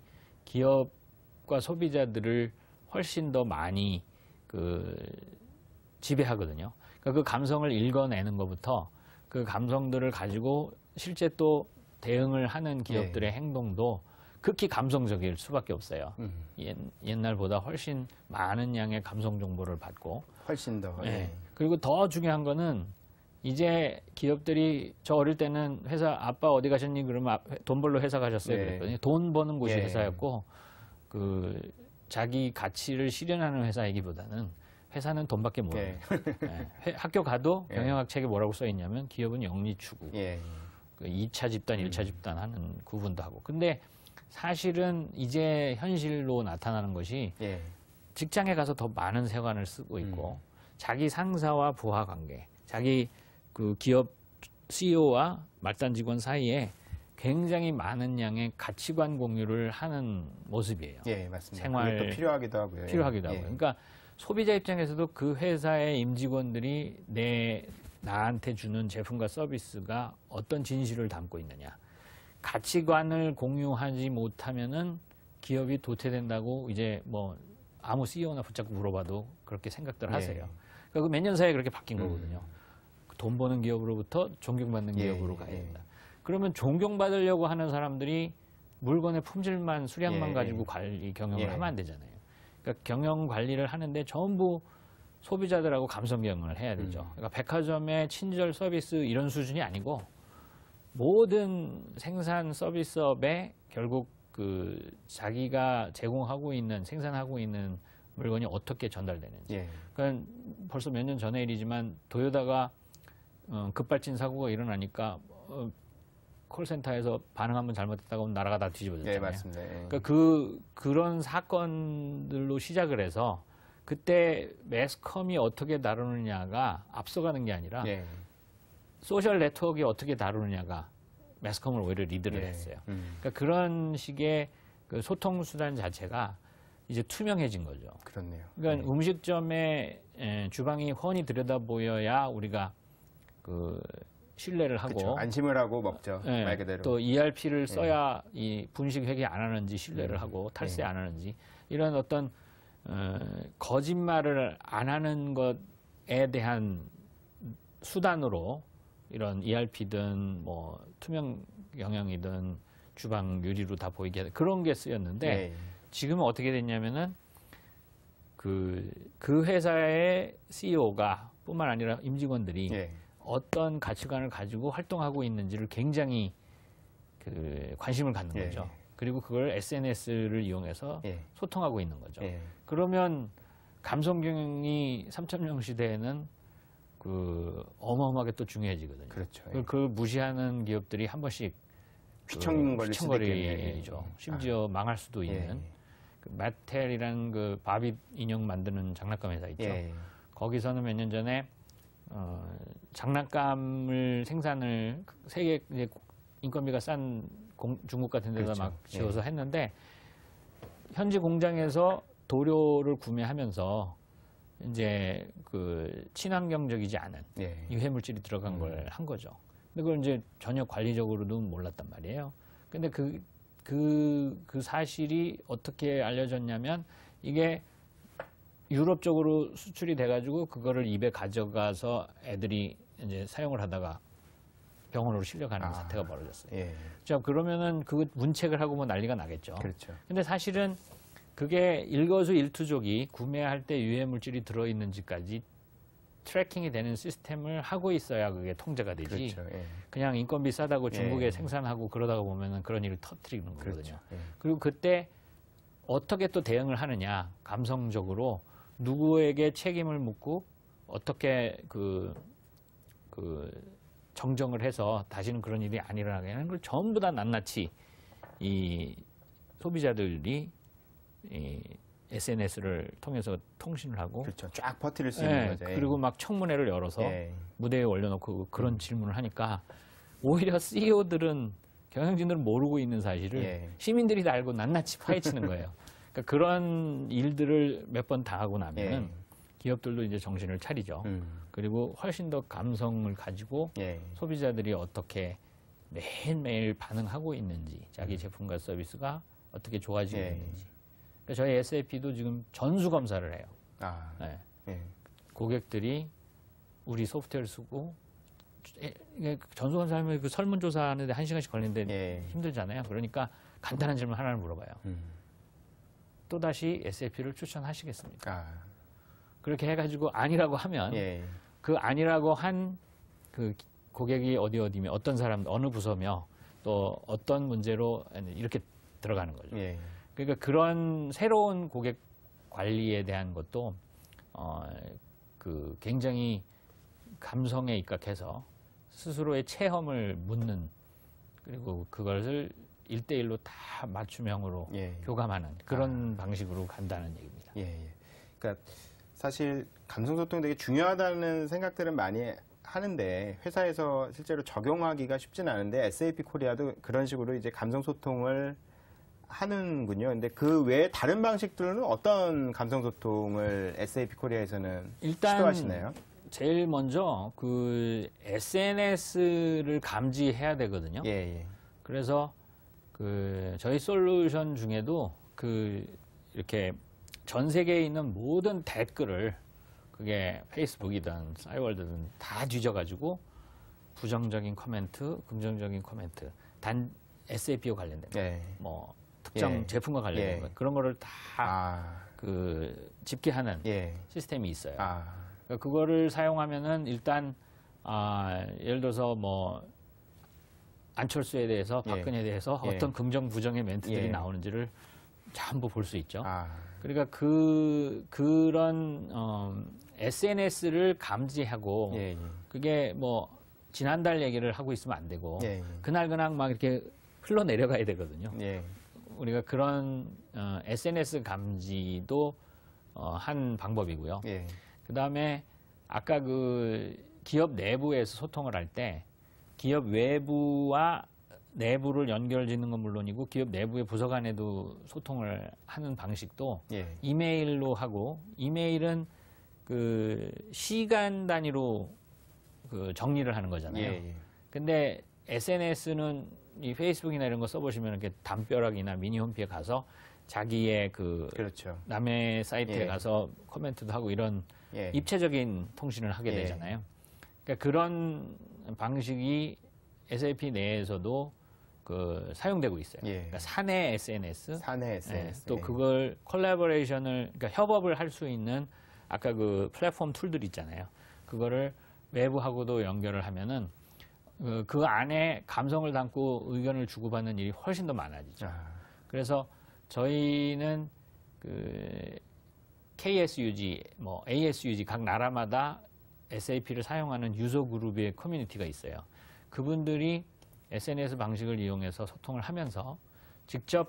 기업과 소비자들을 훨씬 더 많이 그 지배하거든요. 그러니까 그 감성을 읽어내는 것부터 그 감성들을 가지고 실제 또 대응을 하는 기업들의 예. 행동도 극히 감성적일 수밖에 없어요. 음. 옛, 옛날보다 훨씬 많은 양의 감성 정보를 받고. 훨씬 더. 예. 예. 그리고 더 중요한 거는 이제 기업들이 저 어릴 때는 회사 아빠 어디 가셨니 그러면 아, 돈 벌러 회사 가셨어요 네. 그랬거든요. 돈 버는 곳이 예. 회사였고 그 자기 가치를 실현하는 회사이기보다는 회사는 돈밖에 모르는. 예. 예. 회- 학교 가도 예. 경영학 책에 뭐라고 써 있냐면 기업은 영리 추구. 예. 그 이 차 집단, 일 차 음. 집단 하는 구분도 하고. 근데 사실은 이제 현실로 나타나는 것이 예. 직장에 가서 더 많은 세관을 쓰고 있고 음. 자기 상사와 부하 관계, 자기 그 기업 씨이오와 말단 직원 사이에 굉장히 많은 양의 가치관 공유를 하는 모습이에요. 예, 맞습니다. 생활- 그게 또 필요하기도 하고요. 필요하기도 예. 하고요. 그러니까 소비자 입장에서도 그 회사의 임직원들이 내 나한테 주는 제품과 서비스가 어떤 진실을 담고 있느냐. 가치관을 공유하지 못하면은 기업이 도태된다고 이제 뭐 아무 씨이오나 붙잡고 물어봐도 그렇게 생각들 하세요. 예. 그러니까 몇 년 사이에 그렇게 바뀐 음. 거거든요. 돈 버는 기업으로부터 존경받는 예, 기업으로 예, 가야 예. 된다. 그러면 존경받으려고 하는 사람들이 물건의 품질만 수량만 예, 가지고 예. 관리 경영을 예. 하면 안 되잖아요. 그러니까 경영 관리를 하는데 전부 소비자들하고 감성 경영을 해야 되죠. 음. 그러니까 백화점의 친절 서비스 이런 수준이 아니고 모든 생산 서비스업에 결국 그 자기가 제공하고 있는 생산하고 있는 물건이 어떻게 전달되는지. 예. 그러니까 벌써 몇 년 전의 일이지만 도요다가 어, 급발진 사고가 일어나니까 어, 콜센터에서 반응 한번 잘못했다가 오면 나라가 다 뒤집어졌잖아요. 예, 맞습니다. 예. 그러니까 그 그런 사건들로 시작을 해서 그때 매스컴이 어떻게 다루느냐가 앞서가는 게 아니라 예. 소셜 네트워크가 어떻게 다루느냐가 매스컴을 오히려 리드를 예. 했어요. 음. 그러니까 그런 식의 그 소통 수단 자체가 이제 투명해진 거죠. 그렇네요. 그러니까 예. 음식점의 에, 주방이 훤히 들여다 보여야 우리가 그 신뢰를 하고 그쵸. 안심을 하고 먹죠. 예, 말 그대로. 또 이알피를 써야 이 분식 회계 안 하는지 신뢰를 음. 하고 탈세 예. 안 하는지 이런 어떤 어, 거짓말을 안 하는 것에 대한 수단으로 이런 이알피든 뭐 투명 경영이든 주방 유리로 다 보이게 하는 그런 게 쓰였는데 예. 지금은 어떻게 됐냐면은 그, 그 회사의 씨이오가 뿐만 아니라 임직원들이 예. 어떤 가치관을 가지고 활동하고 있는지를 굉장히 그 관심을 갖는 예. 거죠. 그리고 그걸 에스엔에스를 이용해서 예. 소통하고 있는 거죠. 예. 그러면 감성 경영이 삼 점 영 시대에는 그 어마어마하게 또 중요해지거든요. 그렇죠. 예. 그걸 그걸 무시하는 기업들이 한 번씩 휘청 걸릴 수도 있겠네요. 휘청거리죠. 심지어 망할 수도 예. 있는 그 마텔이라는 그 바비 인형 만드는 장난감 회사 있죠. 예. 거기서는 몇 년 전에 어, 장난감을 생산을 세계 이제 인건비가 싼 공, 중국 같은 데다 그렇죠. 막 지어서 예. 했는데 현지 공장에서 도료를 구매하면서 이제 그 친환경적이지 않은 예. 유해 물질이 들어간 음. 걸 한 거죠. 근데 그걸 이제 전혀 관리적으로도 몰랐단 말이에요. 근데 그, 그, 그 사실이 어떻게 알려졌냐면 이게 유럽 쪽으로 수출이 돼가지고 그거를 입에 가져가서 애들이 이제 사용을 하다가 병원으로 실려가는 아. 사태가 벌어졌어요. 예. 자, 그러면은 그 문책을 하고 뭐 난리가 나겠죠. 그렇죠. 근데 사실은 그게 일거수일투족이 구매할 때 유해 물질이 들어있는지까지 트래킹이 되는 시스템을 하고 있어야 그게 통제가 되지. 그렇죠. 예. 그냥 인건비 싸다고 중국에 예. 생산하고 그러다가 보면은 그런 일을 터뜨리는 거거든요. 그렇죠. 예. 그리고 그때 어떻게 또 대응을 하느냐, 감성적으로 누구에게 책임을 묻고 어떻게 그, 그 정정을 해서 다시는 그런 일이 안 일어나게 하는 걸 전부 다 낱낱이 이 소비자들이 이 에스엔에스를 통해서 통신을 하고 그렇죠. 쫙 퍼뜨릴 수 예, 있는 거죠. 예. 그리고 막 청문회를 열어서 예. 무대에 올려놓고 그런 질문을 하니까 오히려 씨이오들은 경영진들은 모르고 있는 사실을 예. 시민들이 다 알고 낱낱이 파헤치는 거예요. 그러니까 그런 일들을 몇 번 당하고 나면은 예. 기업들도 이제 정신을 차리죠. 음. 그리고 훨씬 더 감성을 가지고 예. 소비자들이 어떻게 매일매일 반응하고 있는지, 자기 제품과 서비스가 어떻게 좋아지고 예. 있는지. 그러니까 저희 에스에이피도 지금 전수 검사를 해요. 아. 네. 예. 고객들이 우리 소프트웨어를 쓰고 이게 전수 검사하면 그 설문조사하는데 한 시간씩 걸리는데 예. 힘들잖아요. 그러니까 간단한 질문 하나를 물어봐요. 음. 또다시 에스에이피를 추천하시겠습니까? 아. 그렇게 해가지고 아니라고 하면 예. 그 아니라고 한 그 고객이 어디 어디며 어떤 사람 어느 부서며 또 어떤 문제로 이렇게 들어가는 거죠. 예. 그러니까 그런 새로운 고객 관리에 대한 것도 어, 그 굉장히 감성에 입각해서 스스로의 체험을 묻는 그리고 그것을 일대일로 다 맞춤형으로 예. 교감하는 그런 방식으로 간다는 얘기입니다. 예. 예. 그러니까 사실 감성 소통이 되게 중요하다는 생각들은 많이 하는데 회사에서 실제로 적용하기가 쉽진 않은데 에스에이피 코리아도 그런 식으로 이제 감성 소통을 하는군요. 근데 그 외에 다른 방식들은 어떤 감성 소통을 에스에이피 코리아에서는 일단 시도하시나요? 제일 먼저 그 에스엔에스를 감지해야 되거든요. 예, 예. 그래서 그 저희 솔루션 중에도 그 이렇게 전 세계에 있는 모든 댓글을 그게 페이스북이든 싸이월드든 다 뒤져가지고 부정적인 코멘트, 긍정적인 코멘트, 단 에스에이피와 관련된 거, 예. 뭐 특정 예. 제품과 관련된 예. 거 그런 거를 다 아, 그 집계하는 예. 시스템이 있어요. 아, 그러니까 그거를 사용하면은 일단 아, 예를 들어서 뭐 안철수에 대해서 예. 박근혜에 대해서 예. 어떤 긍정 부정의 멘트들이 예. 나오는지를 전부 볼 수 있죠. 아, 그러니까 그 그런 어, 에스엔에스를 감지하고 예, 예. 그게 뭐 지난달 얘기를 하고 있으면 안 되고 예, 예. 그날 그날 막 이렇게 흘러 내려가야 되거든요. 예. 우리가 그런 어, 에스엔에스 감지도 어, 한 방법이고요. 예. 그 다음에 아까 그 기업 내부에서 소통을 할 때 기업 외부와 내부를 연결 짓는 건 물론이고 기업 내부의 부서 간에도 소통을 하는 방식도 예. 이메일로 하고 이메일은 그 시간 단위로 그 정리를 하는 거잖아요. 예, 예. 근데 에스엔에스는 이 페이스북이나 이런 거 써보시면 이렇게 담벼락이나 미니 홈피에 가서 자기의 그 그렇죠. 남의 사이트에 예. 가서 코멘트도 하고 이런 예. 입체적인 통신을 하게 예. 되잖아요. 그러니까 그런 방식이 에스에이피 내에서도 그 사용되고 있어요. 예. 그러니까 사내 에스엔에스, 사내 에스엔에스. 예, 또 그걸 콜라보레이션을 그러니까 협업을 할 수 있는 아까 그 플랫폼 툴들 있잖아요. 그거를 외부하고도 연결을 하면은 그, 그 안에 감성을 담고 의견을 주고받는 일이 훨씬 더 많아지죠. 아, 그래서 저희는 그 케이에스유지, 뭐 에이에스유지 각 나라마다 에스에이피를 사용하는 유저 그룹의 커뮤니티가 있어요. 그분들이 에스엔에스 방식을 이용해서 소통을 하면서 직접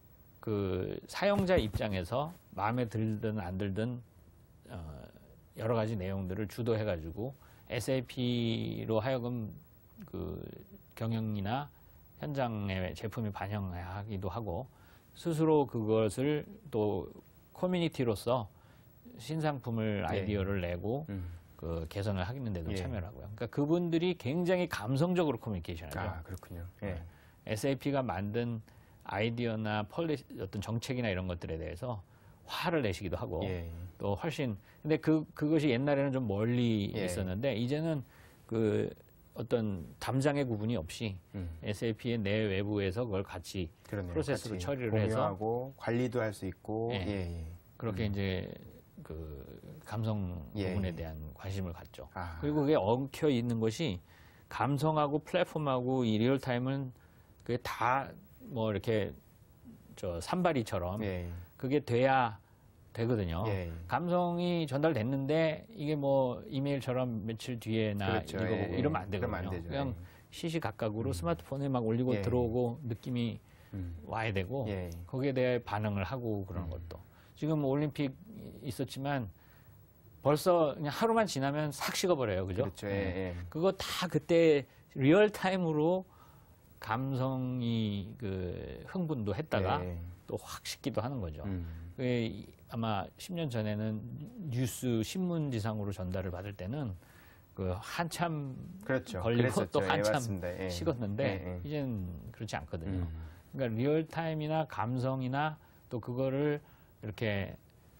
그 사용자 입장에서 마음에 들든 안 들든 어 여러 가지 내용들을 주도해가지고 에스에이피로 하여금 그 경영이나 현장의 제품이 반영하기도 하고 스스로 그것을 또 커뮤니티로서 신상품을 아이디어를 예. 내고 음. 그 개선을 하는 데도 예. 참여를 하고요. 그러니까 그분들이 굉장히 감성적으로 커뮤니케이션하죠. 아, 그렇군요. 예. 에스에이피가 만든 아이디어나 폴리 어떤 정책이나 이런 것들에 대해서 화를 내시기도 하고 예. 또 훨씬 근데 그 그것이 옛날에는 좀 멀리 예. 있었는데 이제는 그 어떤 담장의 구분이 없이 음. 에스에이피의 내 외부에서 그걸 같이 그러네요. 프로세스로 같이 처리를 공유하고 해서 관리도 할 수 있고 예. 예. 그렇게 음. 이제 그 감성 예. 부분에 대한 관심을 갖죠. 아. 그리고 그게 엉켜 있는 것이 감성하고 플랫폼하고 이 리얼타임은 그게 다 뭐 이렇게 저 산발이처럼 예. 그게 돼야 되거든요. 예. 감성이 전달됐는데 이게 뭐 이메일처럼 며칠 뒤에나 그렇죠. 읽어보고 예. 이러면 안 되거든요. 안 되죠. 그냥 예. 시시각각으로 음. 스마트폰에 막 올리고 예. 들어오고 느낌이 음. 와야 되고 예. 거기에 대해 반응을 하고 그러는 음. 것도. 지금 올림픽 있었지만 벌써 그냥 하루만 지나면 싹 식어버려요. 그죠? 그렇죠. 예. 예. 그거 다 그때 리얼타임으로 감성이 그 흥분도 했다가 예. 또 확 식기도 하는 거죠. 음. 그게 아마 십 년 전에는 뉴스 신문지상으로 전달을 받을 때는 그 한참 그렇죠. 걸리고 그랬었죠. 또 한참 예, 예. 식었는데 예, 예. 이제는 그렇지 않거든요. 음. 그러니까 리얼타임이나 감성이나 또 그거를 이렇게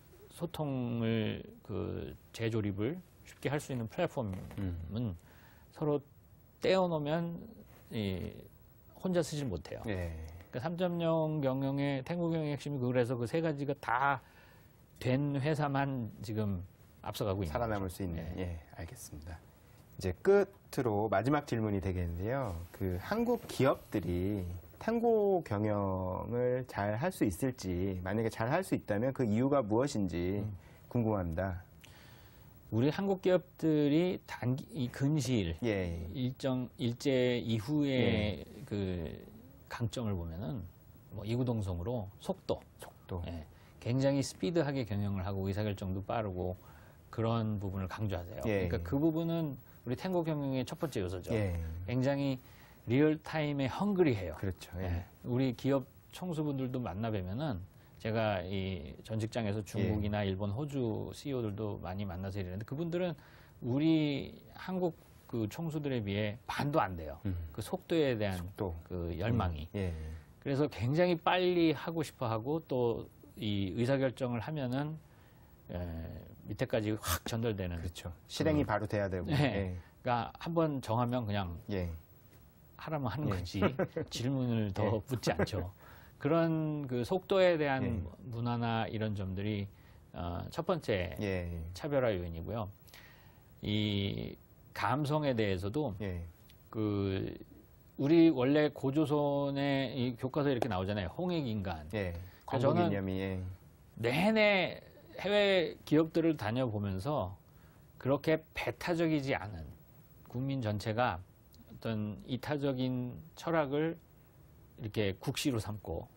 소통을 그 재조립을 쉽게 할 수 있는 플랫폼은 음. 서로 떼어놓으면 이 혼자 쓰질 못해요. 예. 그러니까 삼 점 영 경영의 탱고 경영의 핵심이 그래서 그 세 가지가 다 된 회사만 지금 앞서가고 있는 살아남을 거죠. 수 있는. 예. 예, 알겠습니다. 이제 끝으로 마지막 질문이 되겠는데요. 그 한국 기업들이 탱고 경영을 잘 할 수 있을지, 만약에 잘 할 수 있다면 그 이유가 무엇인지 음. 궁금합니다. 우리 한국 기업들이 단기, 이 근시일, 예. 일정, 일제 이후의 예. 그 강점을 보면은 뭐 이구동성으로 속도, 속도. 예. 굉장히 스피드하게 경영을 하고 의사결정도 빠르고 그런 부분을 강조하세요. 예. 그러니까 그 부분은 우리 탱고 경영의 첫 번째 요소죠. 예. 굉장히 리얼타임에 헝그리해요. 그렇죠. 예. 예. 우리 기업 총수분들도 만나 뵈면은 제가 이 전 직장에서 중국이나 예. 일본, 호주 씨이오들도 많이 만나서 이러는데 그분들은 우리 한국 그 총수들에 비해 반도 안 돼요. 음. 그 속도에 대한 속도. 그 열망이. 음. 예. 그래서 굉장히 빨리 하고 싶어 하고 또 이 의사결정을 하면은 에, 밑에까지 확 전달되는. 그렇죠. 실행이 음. 바로 돼야 되고. 네. 예. 그러니까 한번 정하면 그냥 예. 하라면 하는 예. 거지 질문을 더 예. 붙지 않죠. 그런 그 속도에 대한 예. 문화나 이런 점들이 어, 첫 번째 예. 차별화 요인이고요. 이 감성에 대해서도 예. 그 우리 원래 고조선의 이 교과서에 이렇게 나오잖아요. 홍익인간. 예. 저는 건국이념이 예. 내내 해외 기업들을 다녀보면서 그렇게 배타적이지 않은 국민 전체가 어떤 이타적인 철학을 이렇게 국시로 삼고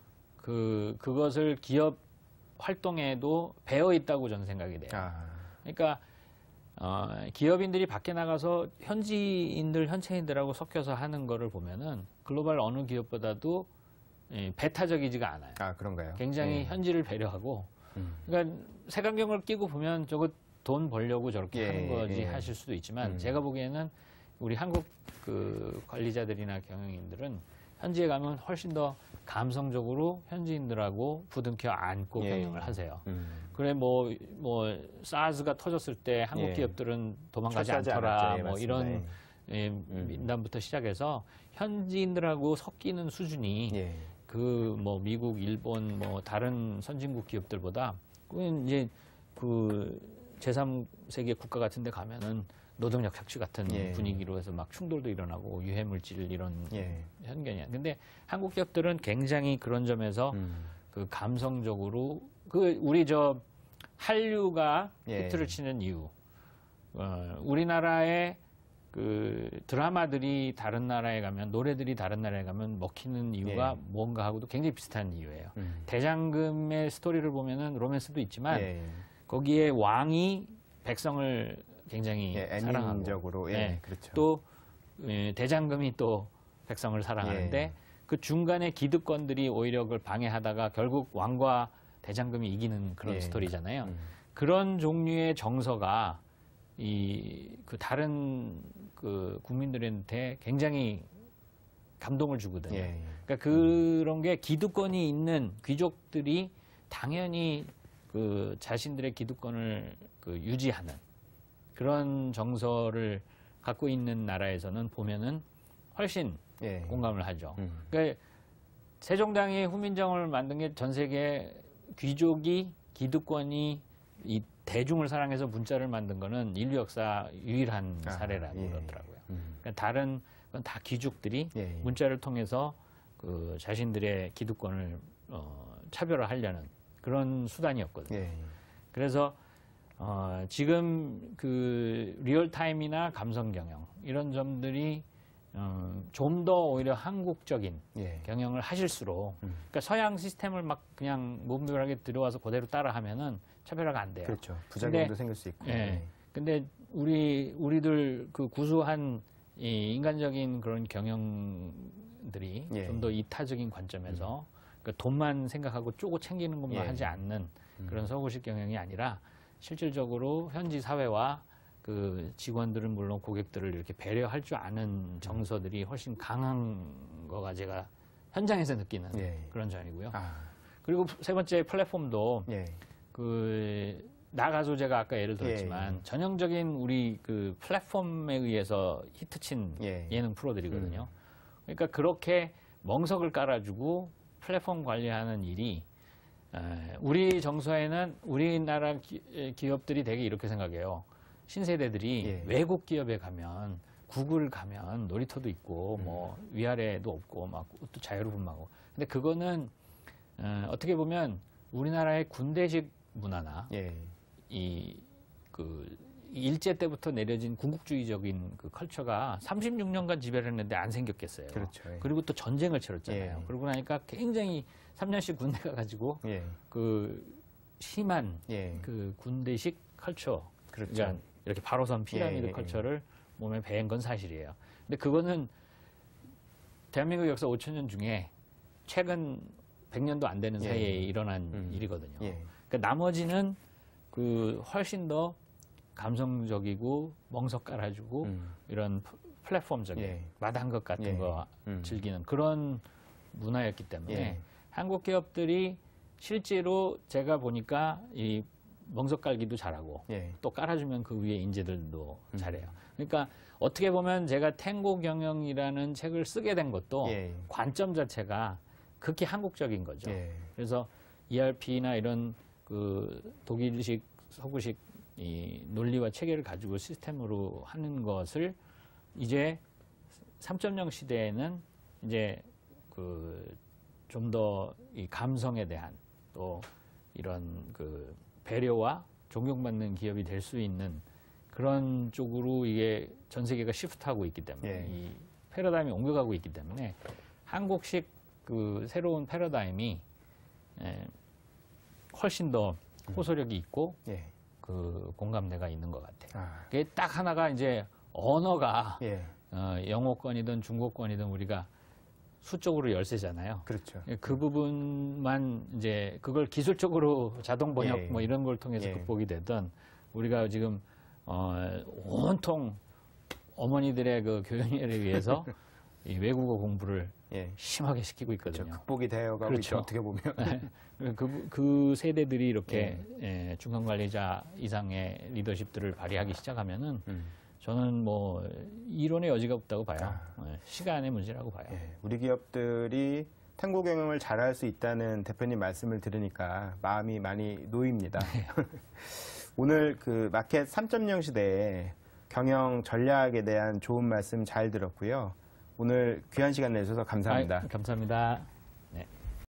그 그것을 기업 활동에도 배어 있다고 저는 생각이 돼요. 아. 그러니까 어, 기업인들이 밖에 나가서 현지인들, 현채인들하고 섞여서 하는 거를 보면은 글로벌 어느 기업보다도 예, 배타적이지가 않아요. 아, 그런가요? 굉장히 예. 현지를 배려하고 음. 그러니까 색안경을 끼고 보면 저거 돈 벌려고 저렇게 예, 하는 거지 예. 하실 수도 있지만 음. 제가 보기에는 우리 한국 그 관리자들이나 경영인들은 현지에 가면 훨씬 더 감성적으로 현지인들하고 부둥켜 안고 예. 경영을 하세요. 음. 그래 뭐 뭐 사스가 터졌을 때 한국 예. 기업들은 도망가지 철수하지 않더라 않았죠. 예, 뭐 맞습니다. 이런 예, 민담부터 시작해서 현지인들하고 섞이는 수준이 예. 그 뭐 미국, 일본 뭐 다른 선진국 기업들보다 그 이제 그 제삼 세계 국가 같은 데 가면은 노동력 착취 같은 예. 분위기로 해서 막 충돌도 일어나고 유해 물질 이런 예. 현견이야. 근데 한국 기업들은 굉장히 그런 점에서 음. 그 감성적으로 그 우리 저 한류가 예. 히트를 치는 이유. 어, 우리나라의 그 드라마들이 다른 나라에 가면 노래들이 다른 나라에 가면 먹히는 이유가 예. 뭔가 하고도 굉장히 비슷한 이유예요. 음. 대장금의 스토리를 보면은 로맨스도 있지만 예. 거기에 왕이 백성을 굉장히 예, 사랑하고 애민적으로 예, 네. 그렇죠. 또 예, 대장금이 또 백성을 사랑하는데 예. 그 중간에 기득권들이 오히려 그걸 방해하다가 결국 왕과 대장금이 이기는 그런 예. 스토리잖아요. 음. 그런 종류의 정서가 이 그 다른 그 국민들한테 굉장히 감동을 주거든요. 예, 예. 그러니까 그런 게 기득권이 있는 귀족들이 당연히 그 자신들의 기득권을 그 유지하는 그런 정서를 갖고 있는 나라에서는 보면은 훨씬 예. 공감을 하죠. 음. 그러니까 세종대왕이 후민정을 만든 게 전 세계 귀족이 기득권이 이 대중을 사랑해서 문자를 만든 거는 인류 역사 유일한 아, 사례라고 예. 그러더라고요. 음. 그러니까 다른 건 다 귀족들이 예, 예. 문자를 통해서 그 자신들의 기득권을 어, 차별화하려는 그런 수단이었거든요. 예. 그래서 어, 지금 그 리얼타임이나 감성 경영 이런 점들이 어, 좀 더 오히려 한국적인 예. 경영을 하실수록 음. 그러니까 서양 시스템을 막 그냥 무분별하게 들어와서 그대로 따라하면 차별화가 안 돼요. 그렇죠. 부작용도 근데, 생길 수 있고. 예. 근데 우리 우리들 그 구수한 이 인간적인 그런 경영들이 예. 좀 더 이타적인 관점에서 그러니까 돈만 생각하고 쪼고 챙기는 것만 예. 하지 않는 음. 그런 서구식 경영이 아니라 실질적으로 현지 사회와 그 직원들은 물론 고객들을 이렇게 배려할 줄 아는 정서들이 훨씬 강한 거가 제가 현장에서 느끼는 예. 그런 점이고요. 아, 그리고 세 번째 플랫폼도 예. 그 나가서 제가 아까 예를 들었지만 예. 전형적인 우리 그 플랫폼에 의해서 히트친 예. 예능 프로들이거든요. 그러니까 그렇게 멍석을 깔아주고 플랫폼 관리하는 일이 에, 우리 정서에는 우리나라 기, 기업들이 되게 이렇게 생각해요. 신세대들이 예. 외국 기업에 가면 구글 가면 놀이터도 있고 음. 뭐 위아래도 없고 막 또 자유로운하고 근데 그거는 어, 어떻게 보면 우리나라의 군대식 문화나 예. 이 그 일제 때부터 내려진 군국주의적인 그 컬처가 삼십육 년간 지배를 했는데 안 생겼겠어요. 그렇죠. 예. 그리고 또 전쟁을 치렀잖아요. 예. 그러고 나니까 굉장히 삼 년씩 군대 가가지고 예. 그 심한 예. 그 군대식 컬처, 그렇죠. 그러니까 이렇게 바로선 피라미드 예, 예, 컬처를 몸에 배인 건 사실이에요. 근데 그거는 대한민국 역사 오천 년 중에 최근 백 년도 안 되는 예. 사이에 일어난 음. 일이거든요. 예. 그러니까 나머지는 그 훨씬 더 감성적이고 멍석 깔아주고 음. 이런 프- 플랫폼적인 예. 마당극 같은 예. 거 음. 즐기는 그런 문화였기 때문에 예. 한국 기업들이 실제로 제가 보니까 이 멍석 깔기도 잘하고 예. 또 깔아주면 그 위에 인재들도 음. 잘해요. 그러니까 어떻게 보면 제가 탱고 경영이라는 책을 쓰게 된 것도 예. 관점 자체가 극히 한국적인 거죠. 예. 그래서 이알피나 이런 그 독일식, 서구식 이 논리와 체계를 가지고 시스템으로 하는 것을 이제 삼 점 영 시대에는 이제 그 좀 더 이 감성에 대한 또 이런 그 배려와 존경받는 기업이 될 수 있는 그런 쪽으로 이게 전 세계가 시프트하고 있기 때문에 예. 이 패러다임이 옮겨가고 있기 때문에 한국식 그 새로운 패러다임이 에, 훨씬 더 호소력이 있고 예. 그 공감대가 있는 것 같아요. 아. 그게 딱 하나가 이제 언어가 예. 어, 영어권이든 중국권이든 우리가 수적으로 열세잖아요. 그렇죠. 그 부분만 이제 그걸 기술적으로 자동 번역 예. 뭐 이런 걸 통해서 예. 극복이 되던 우리가 지금 어, 온통 어머니들의 그 교육에 의해서 이 외국어 공부를 예. 심하게 시키고 그렇죠. 있거든요. 극복이 되어가고 그렇죠. 있죠. 어떻게 보면. 그, 그 세대들이 이렇게 예, 중간 관리자 이상의 리더십들을 발휘하기 시작하면은 음. 저는 뭐 이론의 여지가 없다고 봐요. 아. 예, 시간의 문제라고 봐요. 예. 우리 기업들이 탱고 경영을 잘할 수 있다는 대표님 말씀을 들으니까 마음이 많이 놓입니다. 오늘 그 마켓 삼 점 영 시대에 경영 전략에 대한 좋은 말씀 잘 들었고요. 오늘 귀한 시간 내주셔서 감사합니다. 아, 감사합니다.